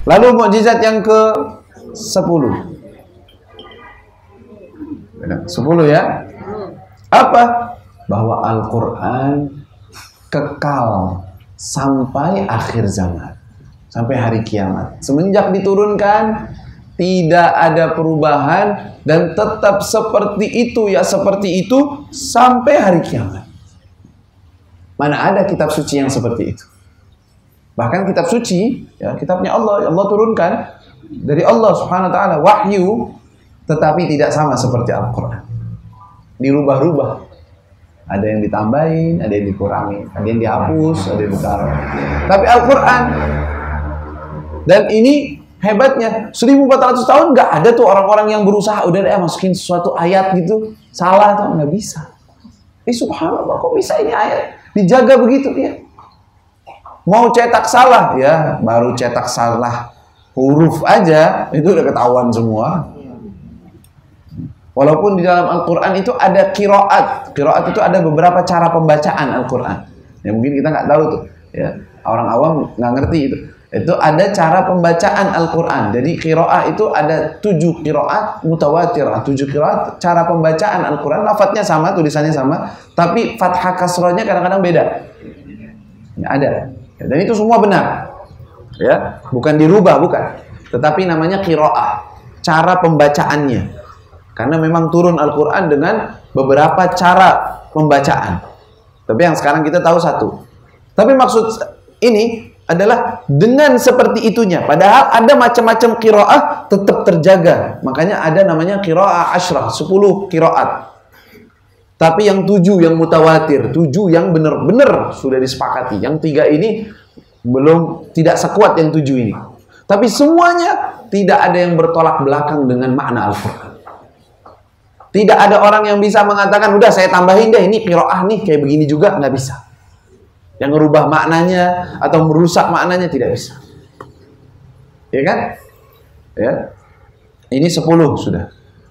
Lalu mukjizat yang ke-10. 10 ya. Apa? Bahwa Al-Quran kekal sampai akhir zaman, sampai hari kiamat. Semenjak diturunkan tidak ada perubahan dan tetap seperti itu ya, seperti itu sampai hari kiamat. Mana ada kitab suci yang seperti itu? Bahkan kitab suci ya, kitabnya Allah turunkan dari Allah Subhanahu wa taala, wahyu, tetapi tidak sama seperti Al-Quran. Dirubah-rubah. Ada yang ditambahin, ada yang dikurangi, ada yang dihapus, ada yang ditaruh. Tapi Al-Quran, dan ini hebatnya, 1400 tahun nggak ada tuh orang-orang yang berusaha udah deh masukin sesuatu ayat gitu salah tuh, nggak bisa. Subhanallah, kok bisa ini ayat dijaga begitu ya? Mau cetak salah ya, baru cetak salah huruf aja itu udah ketahuan semua. Walaupun di dalam Al-Quran itu ada qiraat. Qiraat itu ada beberapa cara pembacaan Al-Quran. Ya mungkin kita nggak tahu tuh. Ya, orang awam nggak ngerti itu. Itu ada cara pembacaan Al-Quran. Jadi qiraat itu ada 7 qiraat mutawatirah. 7 qiraat cara pembacaan Al-Quran. Lafadznya sama, tulisannya sama. Tapi fathah kasrahnya kadang-kadang beda. Ya, ada. Ya, dan itu semua benar. Ya, bukan dirubah, bukan. Tetapi namanya qiraat. Cara pembacaannya. Karena memang turun Al-Quran dengan beberapa cara pembacaan. Tapi yang sekarang kita tahu satu. Tapi maksud ini adalah dengan seperti itunya. Padahal ada macam-macam qiraah tetap terjaga. Makanya ada namanya qiraah asyrah, 10 qiraat. Tapi yang 7 yang mutawatir, 7 yang benar-benar sudah disepakati. Yang 3 ini belum, tidak sekuat yang 7 ini. Tapi semuanya tidak ada yang bertolak belakang dengan makna Al-Quran. Tidak ada orang yang bisa mengatakan, udah saya tambahin deh, ini qiraah nih, kayak begini juga, nggak bisa. Yang merubah maknanya, atau merusak maknanya, tidak bisa. Ya kan? Ya. Ini 10 sudah.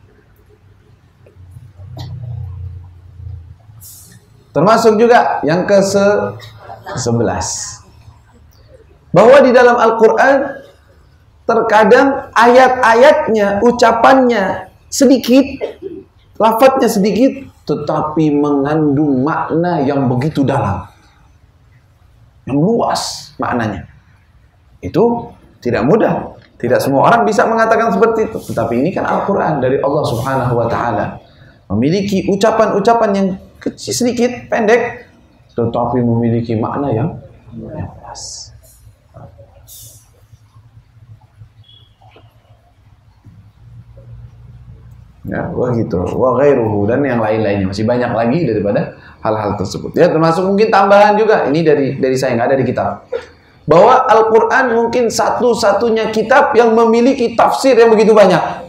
Termasuk juga yang ke-11. Bahwa di dalam Al-Quran, terkadang ayat-ayatnya, ucapannya sedikit, lafadznya sedikit, tetapi mengandung makna yang begitu dalam, yang luas maknanya. Itu tidak mudah. Tidak semua orang bisa mengatakan seperti itu. Tetapi ini kan Al-Quran dari Allah Subhanahu wa Ta'ala, memiliki ucapan-ucapan yang kecil, sedikit, pendek, tetapi memiliki makna yang luas. Ya, wah gitu, wah ghairuhu, dan yang lain-lainnya masih banyak lagi daripada hal-hal tersebut. Ya, termasuk mungkin tambahan juga ini dari saya, nggak ada di kitab. Bahwa Al-Quran mungkin satu-satunya kitab yang memiliki tafsir yang begitu banyak.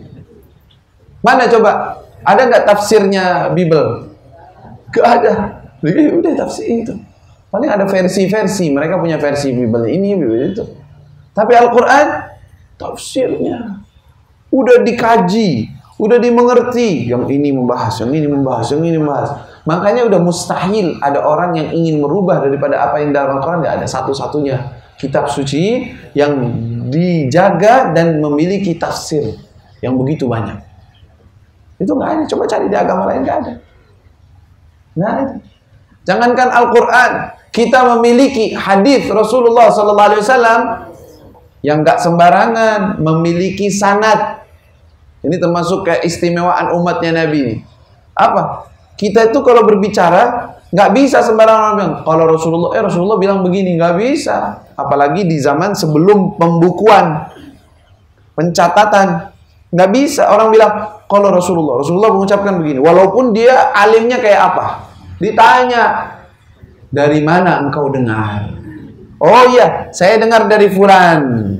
Mana coba? Ada nggak tafsirnya Bible? Gak ada. Jadi udah tafsir itu. Paling ada versi-versi. Mereka punya versi Bible ini, Bible itu. Tapi Al-Quran tafsirnya udah dikaji. Udah dimengerti, yang ini membahas, yang ini membahas, yang ini membahas. Makanya udah mustahil ada orang yang ingin merubah daripada apa yang dalam Al-Quran. Nggak ada, satu-satunya kitab suci yang dijaga dan memiliki tafsir yang begitu banyak. Itu nggak ada. Coba cari di agama lain, nggak ada. Nggak ada. Jangankan Al-Quran, kita memiliki hadis Rasulullah SAW yang nggak sembarangan, memiliki sanad. Ini termasuk keistimewaan umatnya Nabi ini. Apa? Kita itu kalau berbicara nggak bisa sembarangan orang bilang. Kalau Rasulullah bilang begini, nggak bisa. Apalagi di zaman sebelum pembukuan, pencatatan, nggak bisa orang bilang kalau Rasulullah mengucapkan begini. Walaupun dia alimnya kayak apa? Ditanya, dari mana engkau dengar? Oh iya, saya dengar dari fulan.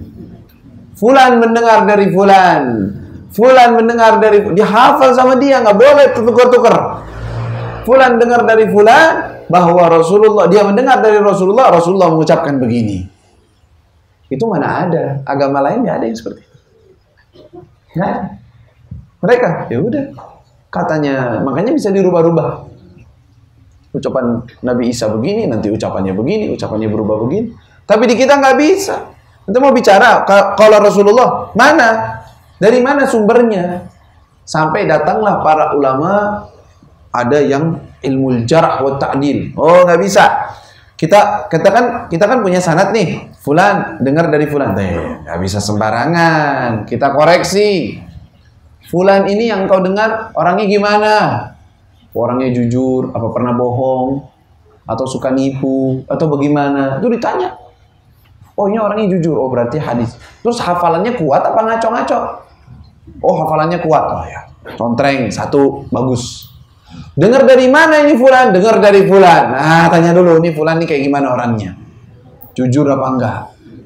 Fulan mendengar dari fulan. Fulan mendengar dari, dia hafal sama dia, nggak boleh tukar-tukar. Fulan dengar dari fulan bahwa Rasulullah, dia mendengar dari Rasulullah mengucapkan begini. Itu mana ada? Agama lain nggak ada yang seperti itu. Nggak ada. Mereka ya udah katanya, makanya bisa dirubah-rubah. Ucapan Nabi Isa begini, nanti ucapannya begini, ucapannya berubah begini. Tapi di kita nggak bisa. Nanti mau bicara kalau Rasulullah, mana? Dari mana sumbernya? Sampai datanglah para ulama, ada yang ilmu jarh wa ta'dil. Oh, nggak bisa. Kita kan punya sanad nih. Fulan dengar dari fulan. Nggak bisa sembarangan. Kita koreksi. Fulan ini yang kau dengar orangnya gimana? Orangnya jujur, apa pernah bohong, atau suka nipu, atau bagaimana? Itu ditanya. Oh, ini orangnya jujur. Oh, berarti hadis. Terus hafalannya kuat apa ngaco-ngaco? Oh, hafalannya kuat. Oh ya, contreng satu, bagus. Dengar dari mana ini fulan? Dengar dari fulan. Nah, tanya dulu, ini fulan ini kayak gimana orangnya? Jujur apa enggak?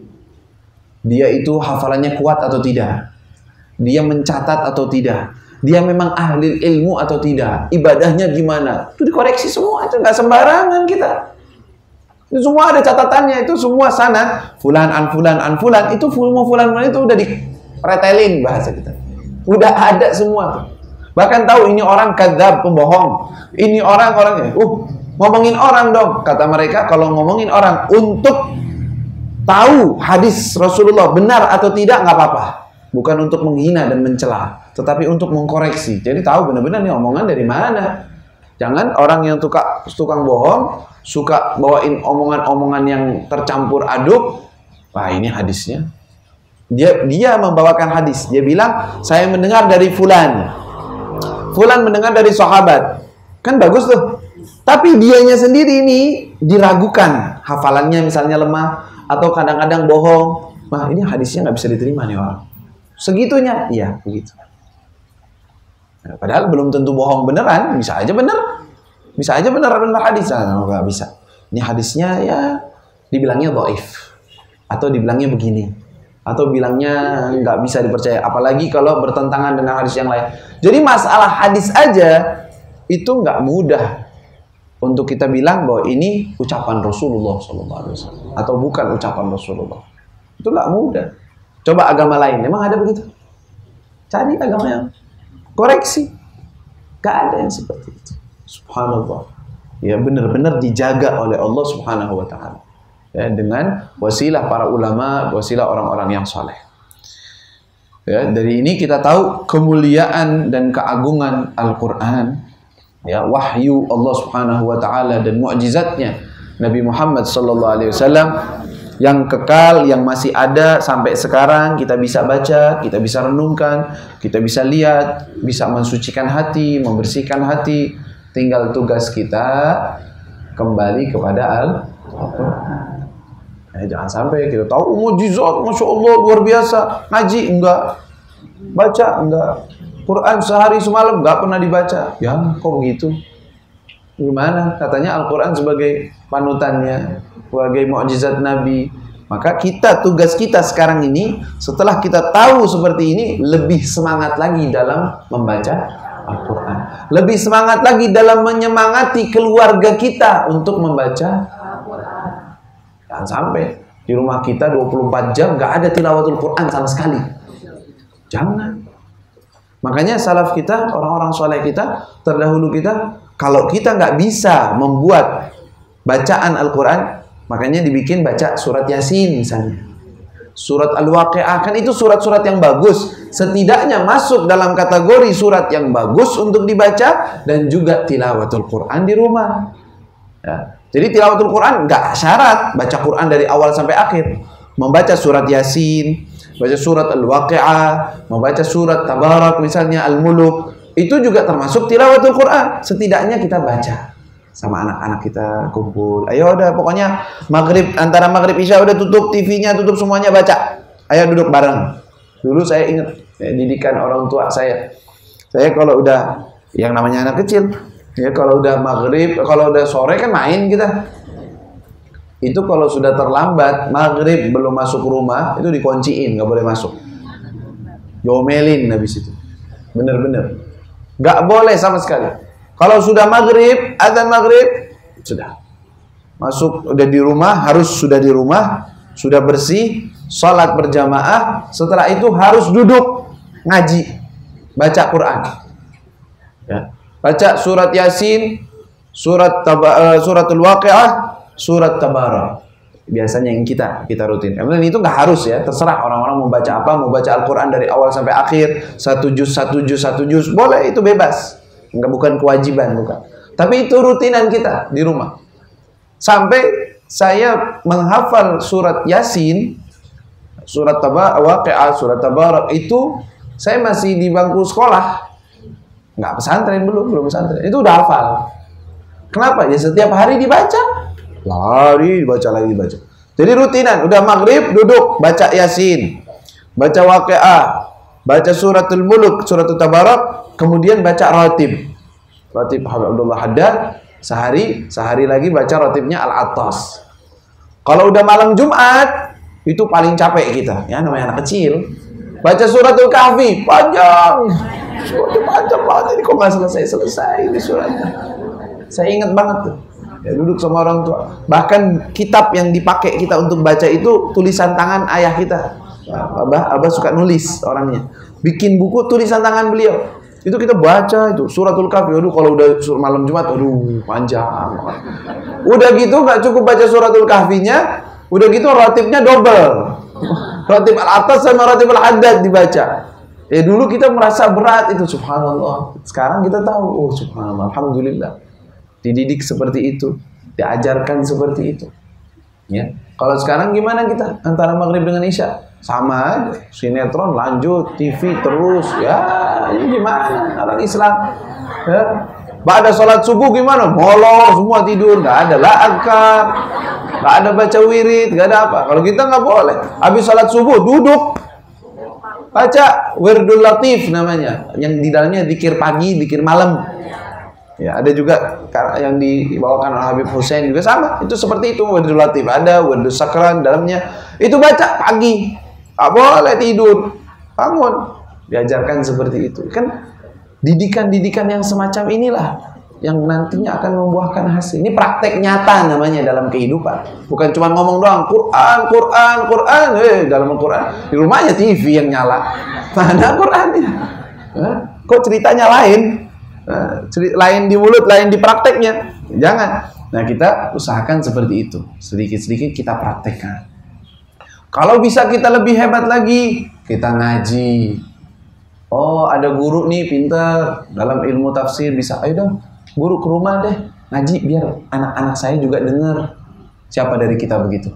Dia itu hafalannya kuat atau tidak? Dia mencatat atau tidak? Dia memang ahli ilmu atau tidak? Ibadahnya gimana? Itu dikoreksi semua, itu nggak sembarangan kita. Itu semua ada catatannya, itu semua sanad. Fulan an fulan, itu fulan itu udah dipretelin bahasa kita. Udah ada semua tuh. Bahkan tahu ini orang kadzab, pembohong. Ini orangnya. Ngomongin orang dong. Kata mereka kalau ngomongin orang untuk tahu hadis Rasulullah benar atau tidak nggak apa-apa. Bukan untuk menghina dan mencela, tetapi untuk mengkoreksi. Jadi tahu benar-benar nih omongan dari mana. Jangan orang yang tukang bohong, suka bawain omongan-omongan yang tercampur aduk. Wah, ini hadisnya. Dia membawakan hadis. Dia bilang, saya mendengar dari fulan. Fulan mendengar dari sahabat. Kan bagus tuh. Tapi dianya sendiri ini diragukan. Hafalannya misalnya lemah. Atau kadang-kadang bohong. Wah, ini hadisnya nggak bisa diterima nih orang. Segitunya? Iya, begitu. Nah, padahal belum tentu bohong beneran. Bisa aja bener. Bisa aja bener hadis. Nah, nggak bisa. Ini hadisnya ya dibilangnya dhaif. Atau dibilangnya begini. Atau bilangnya nggak bisa dipercaya, apalagi kalau bertentangan dengan hadis yang lain. Jadi masalah hadis aja itu nggak mudah untuk kita bilang bahwa ini ucapan Rasulullah SAW atau bukan ucapan Rasulullah. Itu nggak mudah. Coba agama lain, memang ada begitu? Cari agama yang koreksi. Gak ada yang seperti itu. Subhanallah. Ya benar-benar dijaga oleh Allah Subhanahu wa Ta'ala. Ya, dengan wasilah para ulama, wasilah orang-orang yang soleh. Ya, dari ini kita tahu kemuliaan dan keagungan Al-Quran, ya, wahyu Allah Subhanahu wa Ta'ala dan mukjizatnya Nabi Muhammad sallallahu alaihi wasallam yang kekal, yang masih ada sampai sekarang. Kita bisa baca, kita bisa renungkan, kita bisa lihat, bisa mensucikan hati, membersihkan hati. Tinggal tugas kita kembali kepada Al-Quran. Jangan sampai kita tahu mukjizat, masya Allah luar biasa, ngaji enggak, baca enggak, Quran sehari semalam enggak pernah dibaca. Ya kok begitu? Gimana? Katanya Al-Quran sebagai panutannya, sebagai mukjizat Nabi. Maka tugas kita sekarang ini, setelah kita tahu seperti ini, lebih semangat lagi dalam membaca Al-Quran, lebih semangat lagi dalam menyemangati keluarga kita untuk membaca. Jangan sampai di rumah kita 24 jam nggak ada tilawatul Quran sama sekali. Jangan. Makanya salaf kita, orang-orang soleh kita, terdahulu kita, kalau kita nggak bisa membuat bacaan Al-Quran, makanya dibikin baca surat Yasin misalnya. Surat Al-Waqi'ah, kan itu surat-surat yang bagus. Setidaknya masuk dalam kategori surat yang bagus untuk dibaca, dan juga tilawatul Quran di rumah. Ya. Jadi tilawatul Quran nggak syarat baca Quran dari awal sampai akhir. Membaca surat Yasin, baca surat Al-Waqi'ah, membaca surat Tabarak misalnya, Al-Muluk, itu juga termasuk tilawatul Quran. Setidaknya kita baca sama anak-anak kita, kumpul. Ayo udah, pokoknya antara maghrib isya udah tutup TV-nya, tutup semuanya, baca. Ayo duduk bareng. Dulu saya ingat didikan orang tua saya. Saya kalau udah yang namanya anak kecil, ya kalau udah maghrib, kalau udah sore kan main kita. Itu kalau sudah terlambat, maghrib belum masuk rumah, itu dikunciin, nggak boleh masuk. Diomelin habis itu. Bener-bener. Nggak boleh sama sekali. Kalau sudah maghrib, adzan maghrib, sudah. Masuk, udah di rumah, harus sudah di rumah, sudah bersih, sholat berjamaah, setelah itu harus duduk, ngaji, baca Quran. Ya. Baca surat Yasin, suratul Waqi'ah, surat Tabarak. biasanya yang kita rutin. Kemudian itu nggak harus ya, terserah orang-orang mau baca apa, mau baca Al-Quran dari awal sampai akhir, satu juz, boleh, itu bebas. Enggak, bukan kewajiban, bukan. Tapi itu rutinan kita di rumah. Sampai saya menghafal surat Yasin, surat Waqiah, surat Tabarak itu saya masih di bangku sekolah. Nggak pesantren, belum pesantren. Itu udah hafal. Kenapa? Ya setiap hari dibaca. Lari dibaca lagi dibaca. Jadi rutinan, udah maghrib duduk baca Yasin, baca Waqiah, baca suratul Mulk, suratul Tabarak, kemudian baca ratib Abdullah Haddad, sehari lagi baca ratibnya Al-Attas. Kalau udah malam Jumat itu paling capek kita, ya namanya anak kecil. Baca suratul Kahfi panjang, panjang banget ini, kok nggak selesai ini suratnya. Saya ingat banget tuh. Ya, duduk sama orang tua. Bahkan kitab yang dipakai kita untuk baca itu tulisan tangan ayah kita. Abah suka nulis orangnya. Bikin buku tulisan tangan beliau. Itu kita baca itu suratul Kahfi. Aduh, kalau udah malam Jumat, aduh panjang. Udah gitu nggak cukup baca suratul Kahfinya, udah gitu ratibnya double. Ratib Al-Attas sama ratib Al-Haddad dibaca. Ya dulu kita merasa berat itu, subhanallah. Sekarang kita tahu, oh subhanallah, alhamdulillah. Dididik seperti itu, diajarkan seperti itu. Ya, kalau sekarang gimana kita antara maghrib dengan isya? Sama aja, sinetron lanjut, TV terus. Ya, ini gimana orang Islam? Ya, Ba'da sholat subuh gimana? Molor, semua tidur, nggak ada la azkar, nggak ada baca wirid, nggak ada apa. Kalau kita nggak boleh. Habis sholat subuh duduk, baca wirdul latif namanya, yang di dalamnya zikir pagi, zikir malam. Ya, ada juga yang dibawakan oleh Habib Hussein juga sama. Itu seperti itu, wirdul latif ada, wirdul sakran dalamnya. Itu baca pagi. Tak boleh tidur. Bangun. Diajarkan seperti itu. Kan didikan-didikan yang semacam inilah yang nantinya akan membuahkan hasil. Ini praktek nyata namanya dalam kehidupan. Bukan cuma ngomong doang, Quran. Dalam Al-Quran. Di rumahnya TV yang nyala. Mana Qurannya? Kok ceritanya lain? Lain di mulut, lain di prakteknya. Jangan. Nah, kita usahakan seperti itu. Sedikit-sedikit kita praktekkan. Kalau bisa kita lebih hebat lagi, kita ngaji. Oh, ada guru nih pintar dalam ilmu tafsir, bisa. Ayo dong, guru ke rumah deh, ngaji biar anak-anak saya juga dengar. Siapa dari kita begitu?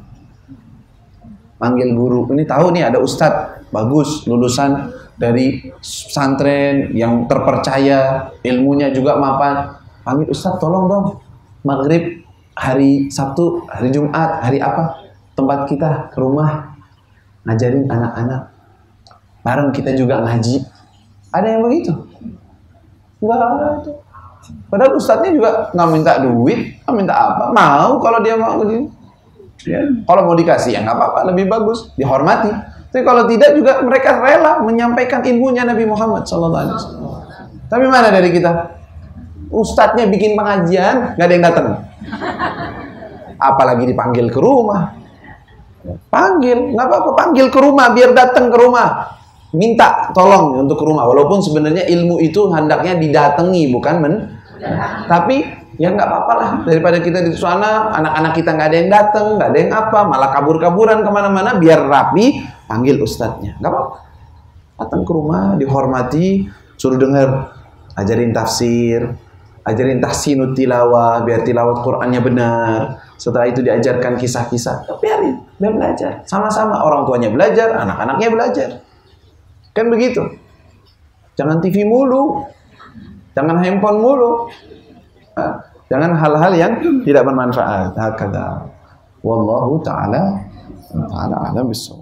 Panggil guru. Ini tahu nih ada ustadz bagus, lulusan dari pesantren yang terpercaya, ilmunya juga mapan. Panggil ustadz, tolong dong, maghrib hari Sabtu, hari Jumat, hari apa, tempat kita ke rumah, ngajarin anak-anak. Bareng kita juga ngaji. Ada yang begitu? Enggak ada. Padahal ustadznya juga nggak minta duit, nggak minta apa. Mau kalau dia mau begini. Ya, kalau mau dikasih ya nggak apa-apa, lebih bagus, dihormati. Tapi kalau tidak juga mereka rela menyampaikan ilmunya Nabi Muhammad SAW. Tapi mana dari kita? Ustadznya bikin pengajian, nggak ada yang datang. Apalagi dipanggil ke rumah. Panggil, nggak apa-apa, panggil ke rumah biar datang ke rumah. Minta tolong untuk ke rumah. Walaupun sebenarnya ilmu itu hendaknya didatangi, bukan tapi ya nggak apa-apa lah. Daripada kita di sana, anak-anak kita nggak ada yang datang, nggak ada yang apa, malah kabur-kaburan kemana-mana, biar rapi, panggil ustadznya. Nggak apa-apa. Datang ke rumah, dihormati, suruh dengar, ajarin tafsir, ajarin tahsinut tilawah, biar tilawat Qur'annya benar. Setelah itu diajarkan kisah-kisah, biarin, biar belajar. Sama-sama orang tuanya belajar, anak-anaknya belajar. Kan begitu. Jangan TV mulu, jangan handphone mulu, jangan hal-hal yang tidak bermanfaat. Hakadha. Wallahu ta'ala a'lam bissawab.